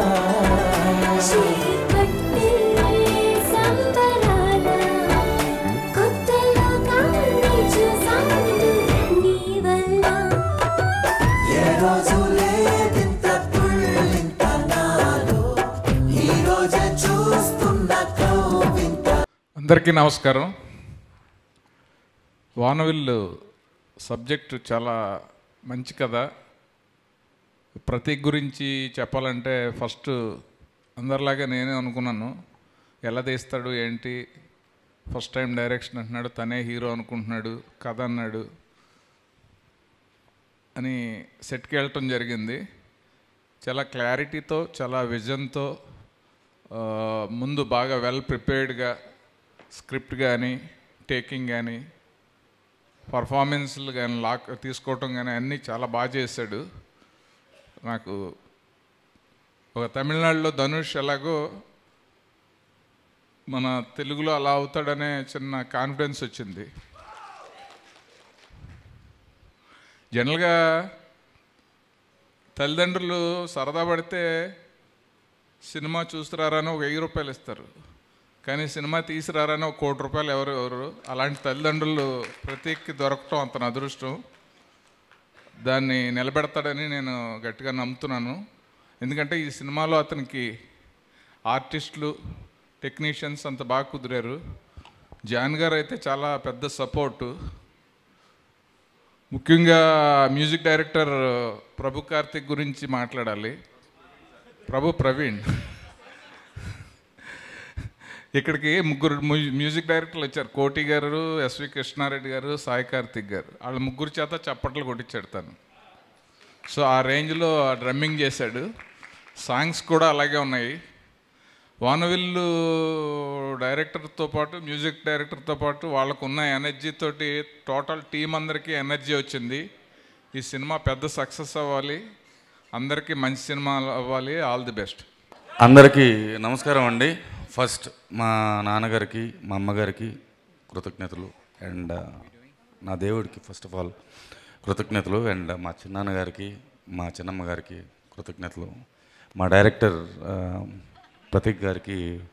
చేపట్టే సంబరాల కొత్త లోకాన్ని చూసాను నీ వల్ల ఏ రోజు లేదింత తుళ్ళింత నాలో ఈ రోజే చూస్తున్న కౌవింత. అందరికీ నమస్కారం. వానవిల్లు సబ్జెక్టు చాలా మంచి కథ. ప్రతీక్ గురించి చెప్పాలంటే ఫస్ట్ అందరిలాగా నేనే అనుకున్నాను, ఎలా తీస్తాడు ఏంటి, ఫస్ట్ టైం డైరెక్షన్ అంటున్నాడు, తనే హీరో అనుకుంటున్నాడు, కథ అన్నాడు అని సెట్కి వెళ్ళటం జరిగింది. చాలా క్లారిటీతో చాలా విజన్తో ముందు బాగా వెల్ ప్రిపేర్డ్గా స్క్రిప్ట్ కానీ టేకింగ్ కానీ పర్ఫార్మెన్స్లు కానీ తీసుకోవటం కానీ అన్నీ చాలా బాగా చేశాడు. నాకు ఒక తమిళనాడులో ధనుష్ ఎలాగో మన తెలుగులో అలా అవుతాడనే చిన్న కాన్ఫిడెన్స్ వచ్చింది. జనరల్గా తల్లిదండ్రులు సరదా పడితే సినిమా చూస్తురారని ఒక 1000 రూపాయలు ఇస్తారు, కానీ సినిమా తీసిరారని ఒక 1 కోటి రూపాయలు ఎవరు. అలాంటి తల్లిదండ్రులు ప్రతీక్కి దొరకటం అంత అదృష్టం. దాన్ని నిలబెడతాడని నేను గట్టిగా నమ్ముతున్నాను. ఎందుకంటే ఈ సినిమాలో అతనికి ఆర్టిస్టులు టెక్నీషియన్స్ అంత బాగా కుదిరారు. జాన్ గారు అయితే చాలా పెద్ద సపోర్టు. ముఖ్యంగా మ్యూజిక్ డైరెక్టర్ ప్రభు కార్తిక్ గురించి మాట్లాడాలి. ప్రవీణ్ ఇక్కడికి 3 మ్యూజిక్ డైరెక్టర్లు వచ్చారు. కోటి గారు, ఎస్వి కృష్ణారెడ్డి గారు, సాయి కార్తిక్ గారు. వాళ్ళ 3 చేత చప్పట్లు కొట్టించాడు తను. సో ఆ రేంజ్లో డ్రమ్మింగ్ చేశాడు. సాంగ్స్ కూడా అలాగే ఉన్నాయి. వానవిల్లు డైరెక్టర్తో పాటు మ్యూజిక్ డైరెక్టర్తో పాటు వాళ్ళకున్న ఎనర్జీతోటి టోటల్ టీం అందరికీ ఎనర్జీ వచ్చింది. ఈ సినిమా పెద్ద సక్సెస్ అవ్వాలి, అందరికీ మంచి సినిమా అవ్వాలి. All the best. అందరికీ నమస్కారం అండి. ఫస్ట్ మా నాన్నగారికి మా అమ్మగారికి కృతజ్ఞతలు. అండ్ నా దేవుడికి ఫస్ట్ ఆఫ్ ఆల్ కృతజ్ఞతలు. అండ్ మా చిన్నాన్నగారికి మా చిన్నమ్మ గారికి కృతజ్ఞతలు. మా డైరెక్టర్ ప్రతీక్ గారికి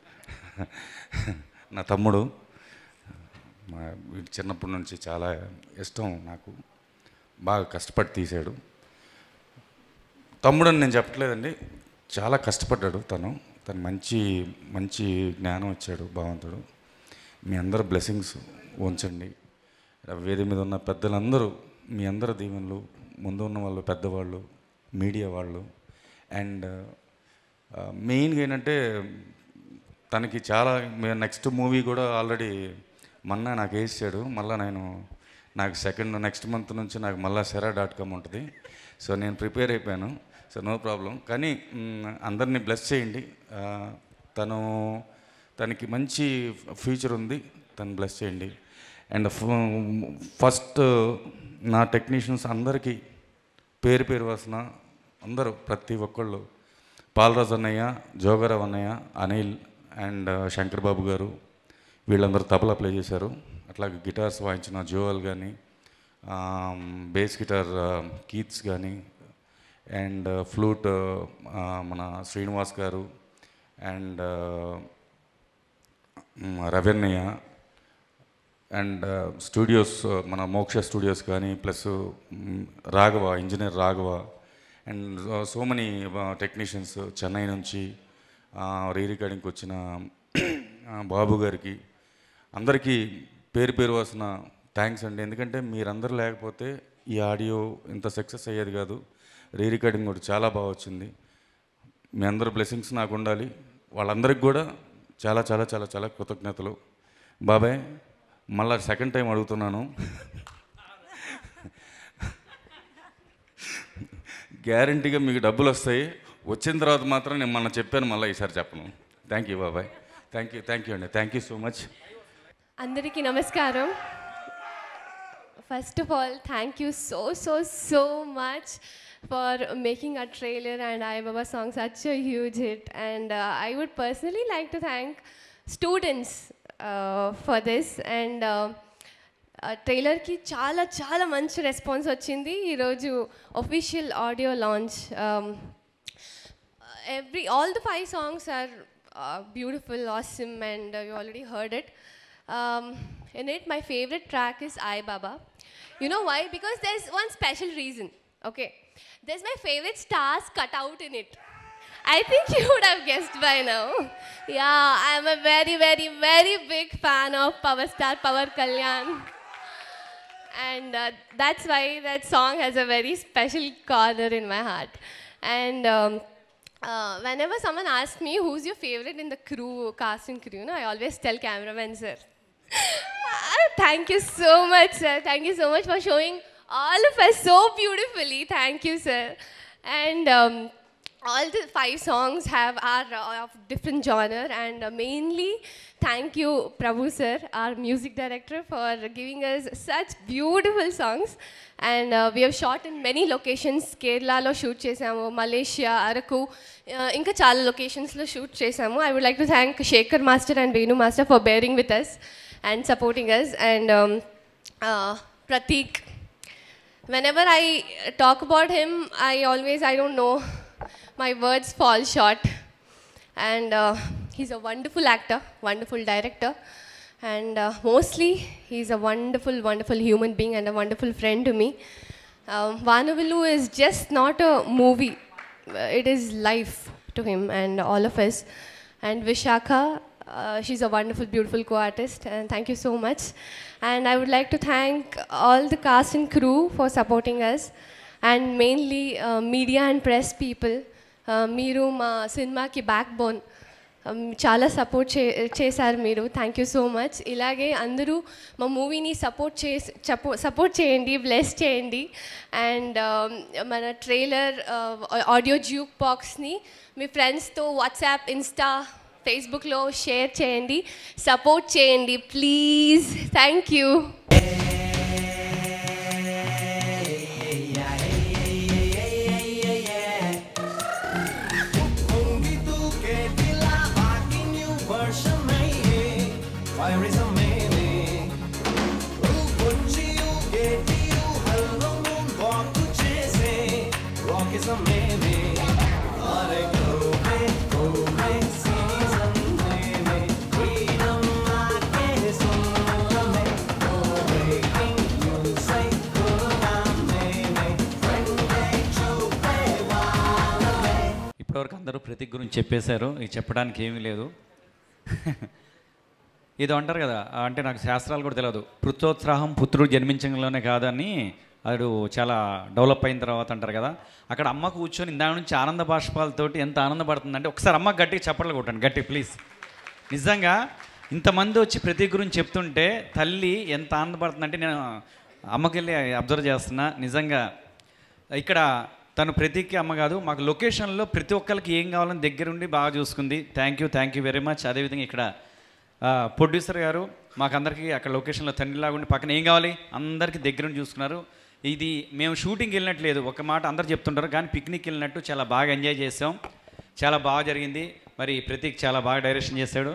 నా తమ్ముడు, మా చిన్నప్పటి నుంచి చాలా ఇష్టం నాకు, బాగా కష్టపడి తీశాడు. తమ్ముడు అని నేను చెప్పట్లేదండి, చాలా కష్టపడ్డాడు తను మంచి మంచి జ్ఞానం ఇచ్చాడు భగవంతుడు. మీ అందరు బ్లెస్సింగ్స్ ఉంచండి. వేదిక మీద ఉన్న పెద్దలందరూ మీ అందరి దీవెనలు, ముందు ఉన్న వాళ్ళు, పెద్దవాళ్ళు, మీడియా వాళ్ళు. అండ్ మెయిన్గా ఏంటంటే తనకి చాలా నెక్స్ట్ మూవీ కూడా ఆల్రెడీ మొన్న నాకు వేసాడు. మళ్ళీ నాకు నెక్స్ట్ మంత్ నుంచి నాకు మళ్ళీ Sera.com ఉంటుంది. సో నేను ప్రిపేర్ అయిపోయాను. So no problem. కానీ అందరినీ బ్లెస్ చేయండి. తనకి మంచి ఫ్యూచర్ ఉంది, తను బ్లెస్ చేయండి. అండ్ ఫస్ట్ నా టెక్నీషియన్స్ అందరికీ పేరు వస్తున్న అందరూ ప్రతి ఒక్కళ్ళు, పాలరాజు అన్నయ్య, జోగారావు అన్నయ్య, అనిల్ అండ్ శంకర్ బాబు గారు, వీళ్ళందరూ తబలా ప్లే చేశారు. అట్లాగే గిటార్స్ వాయించిన జోవల్ కానీ, బేస్ గిటార్ కీత్స్ కానీ, అండ్ ఫ్లూట్ మన శ్రీనివాస్ గారు, అండ్ రవన్నయ్య, అండ్ స్టూడియోస్ మన మోక్ష స్టూడియోస్ కానీ, plus Raghava, engineer Raghava, and so many technicians, Chennai నుంచి రీ రికార్డింగ్కి వచ్చిన బాబు గారికి, అందరికీ పేరు వస్తున్న థ్యాంక్స్ అండి. ఎందుకంటే మీరందరూ లేకపోతే ఈ ఆడియో ఇంత సక్సెస్ అయ్యేది కాదు. రీ రికార్డింగ్ కూడా చాలా బాగా వచ్చింది. మీ అందరి బ్లెస్సింగ్స్ నాకు ఉండాలి. వాళ్ళందరికీ కూడా చాలా చాలా చాలా చాలా కృతజ్ఞతలు. బాబాయ్ మళ్ళీ సెకండ్ టైం అడుగుతున్నాను, గ్యారంటీగా మీకు డబ్బులు వస్తాయి. వచ్చిన తర్వాత మాత్రం నేను మొన్న చెప్పాను, మళ్ళీ ఈసారి చెప్పను. థ్యాంక్ యూ బాబాయ్. థ్యాంక్ యూ అండి. Thank you so much. అందరికీ నమస్కారం. First of all, thank you so much for making our trailer and Ai Baba song such a huge hit. And I would personally like to thank students for this. And trailer ki చాలా మంచి response వచ్చింది. ఈరోజు official audio launch. All the 5 songs are beautiful, awesome, and you already heard it. In it, my favorite track is Ai Baba. You know why? Because there's one special reason. Okay, there's my favorite stars cut out in it. I think you would have guessed by now. Yeah, I'm a very, very, very big fan of Power Star Pawan Kalyan. And that's why that song has a very special corner in my heart. And whenever someone asks me who's your favorite in the crew, cast and crew, I always tell cameraman sir. Thank you so much, sir. Thank you so much for showing all of us so beautifully. Thank you, sir. And all the 5 songs are of different genre, and mainly thank you Prabhu sir, our music director, for giving us such beautiful songs. And we have shot in many locations. Kerala lo shoot chesamu, Malaysia, Araku, inka chaala locations lo shoot chesamu. I would like to thank Shekhar master and Venu master for bearing with us and supporting us. And Pratik, whenever I talk about him, I don't know, my words fall short. And he's a wonderful actor, wonderful director, and mostly he's a wonderful, wonderful human being and a wonderful friend to me. Vanavillu is just not a movie, it is life to him and all of us. And Vishakha, she's a wonderful, beautiful co-artist, and thank you so much. And I would like to thank all the cast and crew for supporting us, and mainly media and press people. Meeru ma cinema ki backbone. చాలా support చేశారు మీరు. Thank you so much. ఇలాగే అందరూ మా మూవీని support చేయండి, bless చేయండి. And మన ట్రైలర్ ఆడియో జ్యూక్ బాక్స్ని మీ ఫ్రెండ్స్తో వాట్సాప్, ఇన్స్టా, ఫేస్బుక్లో షేర్ చేయండి, సపోర్ట్ చేయండి ప్లీజ్. Thank you. ఇప్పటివరకు అందరూ ప్రతి గురించి చెప్పేశారు, ఇది చెప్పడానికి ఏమీ లేదు. ఇది అంటారు కదా, అంటే నాకు శాస్త్రాలు కూడా తెలియదు, పుత్రోత్సాహం పుత్రుడు జన్మించడంలోనే కాదని, అది చాలా డెవలప్ అయిన తర్వాత అంటారు కదా. అక్కడ అమ్మ కూర్చొని ఇందా నుంచి ఆనంద బాష్పాలతోటి ఎంత ఆనందపడుతుందంటే, ఒకసారి అమ్మ గట్టిగా చప్పట్లు కొట్టండి, గట్టి ప్లీజ్. నిజంగా ఇంతమంది వచ్చి ప్రతి గురించి చెప్తుంటే తల్లి ఎంత ఆనందపడుతుందంటే, నేను అమ్మకి వెళ్ళి అబ్జర్వ్ చేస్తున్నా. నిజంగా ఇక్కడ తను ప్రతికి అమ్మ కాదు, మాకు లొకేషన్లో ప్రతి ఒక్కరికి ఏం కావాలని దగ్గరుండి బాగా చూసుకుంది. Thank you very much. అదేవిధంగా ఇక్కడ ప్రొడ్యూసర్ గారు మాకందరికీ అక్కడ లొకేషన్లో తండ్రిలాగా ఉండి పక్కన ఏం కావాలి అందరికీ దగ్గరుండి చూసుకున్నారు. ఇది మేము షూటింగ్కి వెళ్ళినట్లేదు, ఒక మాట అందరు చెప్తుంటారు, కానీ పిక్నిక్ వెళ్ళినట్టు చాలా బాగా ఎంజాయ్ చేసాం, చాలా బాగా జరిగింది. మరి ప్రతీక్ చాలా బాగా డైరెక్షన్ చేశాడు.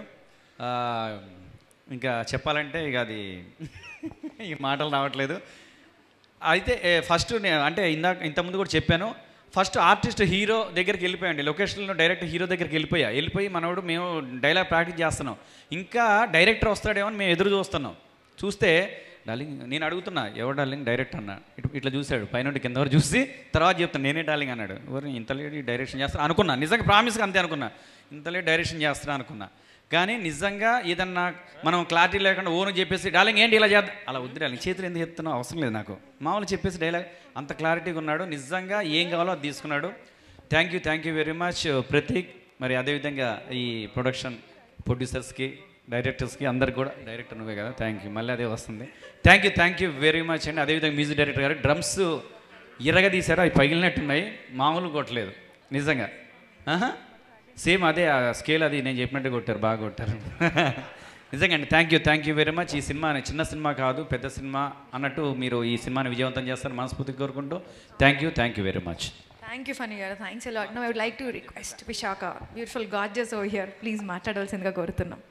ఇంకా చెప్పాలంటే ఇక అది ఈ మాటలు రావట్లేదు. అయితే ఫస్ట్ అంటే ఇంతకుముందు కూడా చెప్పాను, ఫస్ట్ ఆర్టిస్ట్ హీరో దగ్గరికి వెళ్ళిపోయండి, లొకేషన్లో డైరెక్ట్ హీరో దగ్గరికి వెళ్ళిపోయి మనోడు మేము డైలాగ్ ప్రాక్టీస్ చేస్తున్నాం, ఇంకా డైరెక్టర్ వస్తాడేమో అని మేము ఎదురు చూస్తున్నాం. చూస్తే డార్లింగ్ నేను అడుగుతున్నా, ఎవరు డార్లింగ్ డైరెక్టర్ అన్న, ఇట్లా చూశాడు పైన కింద వరకు చూసి తర్వాత చెప్తాను నేనే డార్లింగ్ అన్నాడు. ఎవరు ఇంత లేట్ డైరెక్షన్ చేస్తాను అనుకున్నా, నిజంగా ప్రామిస్గా అంతే అనుకున్నా, ఇంత లేట్ డైరెక్షన్ చేస్తాను అనుకున్నా. కానీ నిజంగా ఏదన్నా మనం క్లారిటీ లేకుండా ఓను చెప్పేసి డార్లింగ్ ఏంటి ఇలా చేద్దాం అలా వద్దు డార్లింగ్ చేతులు ఎందుకు ఎత్తున్నావు అవసరం లేదు నాకు మామూలు చెప్పేసి డైలాగ్ అంత క్లారిటీగా ఉన్నాడు నిజంగా ఏం కావాలో అది తీసుకున్నాడు thank you very much Prateek మరి అదేవిధంగా ఈ ప్రొడక్షన్ ప్రొడ్యూసర్స్కి డైరెక్టర్స్కి అందరికి కూడా డైరెక్టర్ నువ్వే కదా థ్యాంక్ యూ మళ్ళీ అదే వస్తుంది థ్యాంక్ యూ వెరీ మచ్ అండి అదేవిధంగా మ్యూజిక్ డైరెక్టర్ గారు డ్రమ్స్ ఇరగదీశారు అవి పగిలినట్టున్నాయి మామూలు కొట్టలేదు నిజంగా సేమ్ అదే ఆ స్కేల్ అది నేను చెప్పినట్టు కొట్టారు బాగా కొట్టారు నిజంగా అండి థ్యాంక్ యూ వెరీ మచ్ ఈ సినిమా చిన్న సినిమా కాదు పెద్ద సినిమా అన్నట్టు మీరు ఈ సినిమాని విజయవంతం చేస్తారు మనస్ఫూర్తిగా కోరుకుంటూ thank you very much thank you Phani garu thanks a lot. Now I would like to request Vishaka, beautiful gorgeous over here, please మాట్లాడాల్సిందిగా కోరుతున్నాం.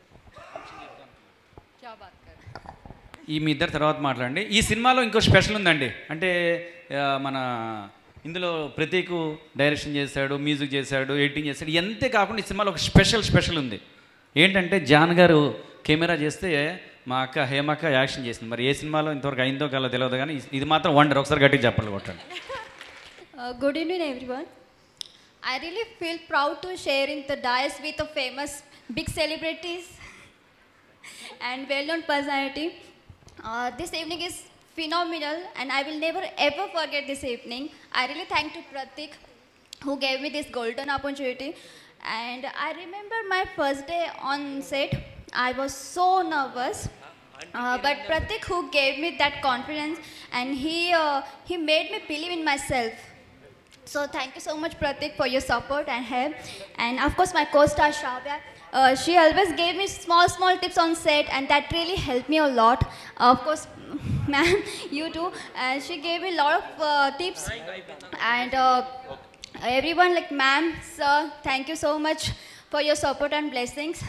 ఈ మీ ఇద్దరు తర్వాత మాట్లాడండి ఈ సినిమాలో ఇంకో స్పెషల్ ఉందండి అంటే మన ఇందులో ప్రతీక్ డైరెక్షన్ చేశాడు మ్యూజిక్ చేశాడు ఎడిటింగ్ చేశాడు ఎంతే కాకుండా ఈ సినిమాలో ఒక స్పెషల్ ఉంది ఏంటంటే జాన్ గారు కెమెరా చేస్తే మా అక్క హేమక్క యాక్షన్ చేసింది మరి ఏ సినిమాలో ఇంతవరకు అయిందో కాలో తెలియదు కానీ ఇది మాత్రం వండర్ ఒకసారి గట్టిగా చెప్పండి కొట్టండి Good evening everyone. I really feel proud to share in the dais with a famous big celebrities and well-known personality. This evening is phenomenal and I will never ever forget this evening. I really thank to Pratik who gave me this golden opportunity and I remember my first day on set. I was so nervous. But Pratik who gave me that confidence and he made me believe in myself. So thank you so much Pratik for your support and help and of course my co-star Shravya. She always gave me small tips on set and that really helped me a lot. Of course ma'am you too she gave me a lot of tips and everyone like ma'am sir thank you so much for your support and blessings.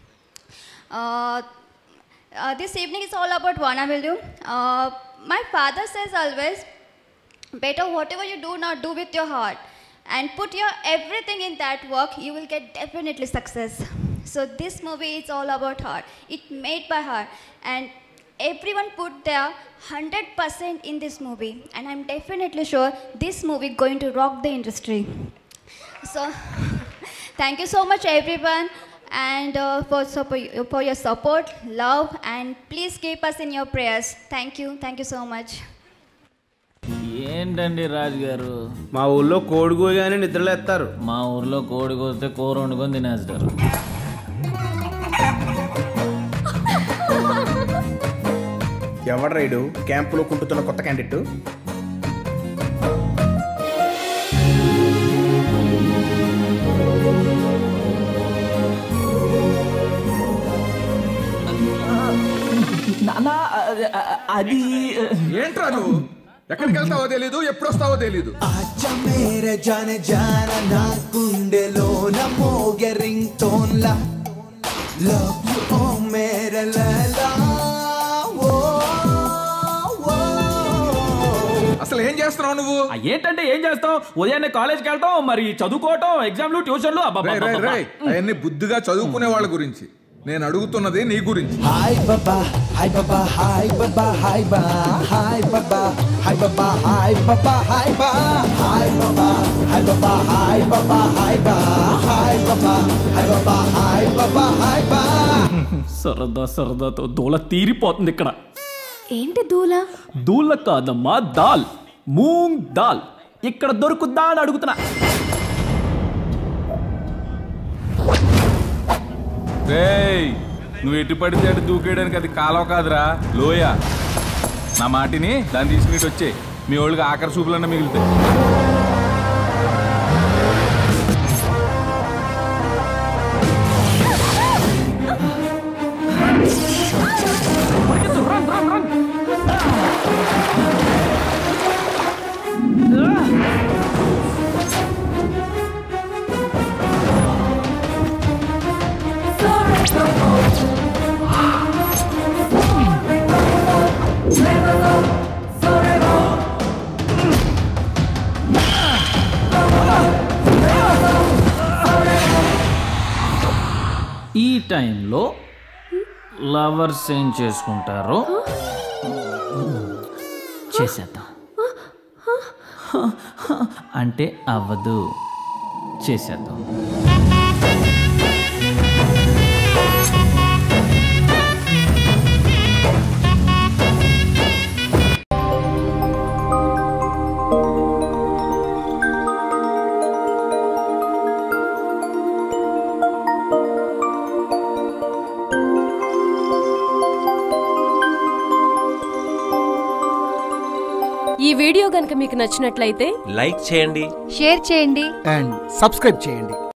This evening is all about Vanavillu. My father says always, better whatever you do now, do with your heart. And put your everything in that work, you will get definitely success. So this movie is all about heart. It's made by heart. And everyone put their 100% in this movie. And I'm definitely sure this movie going to rock the industry. So, thank you so much everyone. And for your support, love, and please keep us in your prayers. Thank you so much. ఏంటండి రాజు గారు మా ఊళ్ళో కోడి కోయగానే నిద్రలేస్తారు మా ఊర్లో కోడి కోస్తే కూర వండుకొని తినేస్తారు ఎవడు రైడు క్యాంపులో కుంటుతున్న కొత్త క్యాండిడేట్ అది ఏంట్రా నువ్వు ఎక్కడికి వెళ్తావో తెలీదు ఎప్పుడు వస్తావో తెలీదు ఆచా మేరే జానే జానా నా గుండెలోన మోగే రింగ్ టోన్లా లవ్ యు ఓ మేరే లైలా అసలు ఏం చేస్తున్నావు నువ్వు ఏంటంటే ఏం చేస్తావు ఉదయాన్నే కాలేజ్కి వెళ్తాం మరి చదువుకోవటం ఎగ్జామ్లు ట్యూషన్లు అవన్నీ బుద్ధిగా చదువుకునే వాళ్ళ గురించి నేను అడుగుతున్నది నీ గురించి హాయ్ బాబా హాయ్ బాబా హాయ్ బాబా హాయ్ బా హాయ్ బాబా హాయ్ బాబా హాయ్ బాబా హాయ్ బా హాయ్ బాబా హాయ్ బాబా హాయ్ బాబా హాయ్ బా హాయ్ బాబా హాయ్ బాబా హాయ్ బాబా హాయ్ బా సరదాతో దూల తీరిపోతుంది ఇక్కడ ఏంటి దూల దూల కాదమ్మా దాల్ మూంగ్ దాల్ ఇక్కడ దొరుకుద్దా అని అడుగుతున్నా నువ్వు ఎటు పడితే అటు దూకేయడానికి అది కాలువ కాదురా లోయ నా మాటిని దాన్ని తీసుకుని వచ్చే మీ వాళ్ళకి ఆఖరి చూపులన్నా మిగులుతాయి ఈ టైంలో లవర్స్ ఏం చేసుకుంటారో చేసేద్దాం అంటే అవ్వదు చేసేద్దాం ఈ వీడియో గనుక మీకు నచ్చినట్లయితే లైక్ చేయండి, షేర్ చేయండి అండ్ సబ్స్క్రైబ్ చేయండి.